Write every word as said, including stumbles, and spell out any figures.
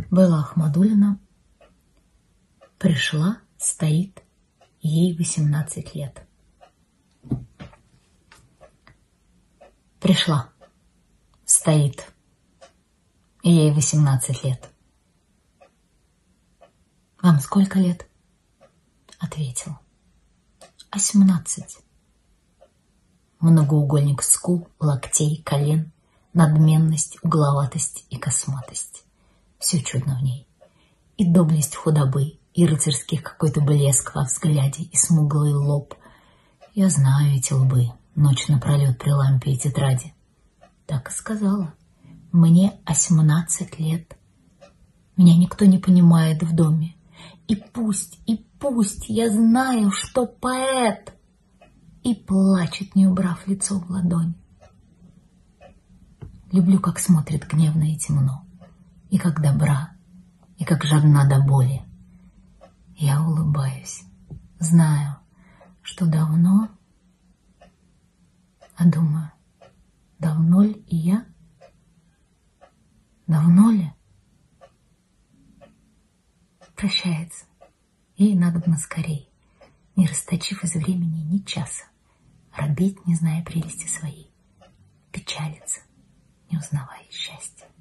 Белла Ахмадуллина пришла, стоит, ей восемнадцать лет. Пришла, стоит, ей восемнадцать лет. Вам сколько лет? Ответил. Восемнадцать. Многоугольник скул, локтей, колен, надменность, угловатость и косматость. Все чудно в ней. И доблесть худобы, и рыцарский какой-то блеск во взгляде, и смуглый лоб. Я знаю эти лбы, ночь напролет при лампе и тетради. Так и сказала. Мне восемнадцать лет. Меня никто не понимает в доме. И пусть, и пусть я знаю, что поэт. И плачет, не убрав лицо в ладонь. Люблю, как смотрит гневно и темно, и как добра, и как жадна до боли. Я улыбаюсь, знаю, что давно, а думаю, давно ли и я? Давно ли? Прощается, ей надобно скорей, не расточив из времени ни часа, робеть, не зная прелести своей, печалиться, не узнавая счастья.